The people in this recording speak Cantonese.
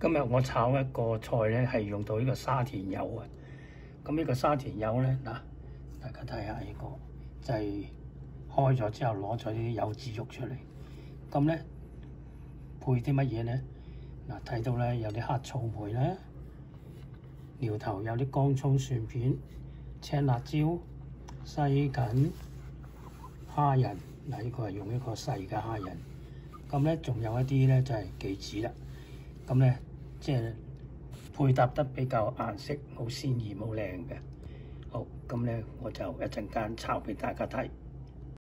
今日我炒一個菜咧，係用到呢個沙田柚啊。咁呢個沙田柚咧，嗱，大家睇下呢個，就係開咗之後攞咗啲柚子肉出嚟。咁咧配啲乜嘢咧？嗱，睇到咧有啲黑草莓啦，苗頭有啲乾葱蒜片、青辣椒、西芹、蝦仁。嗱，呢個係用一個細嘅蝦仁。咁咧仲有一啲咧就係杞子啦。咁咧即係配搭得比較顏色好鮮豔、好靚嘅。好，咁咧我就一陣間炒俾大家睇。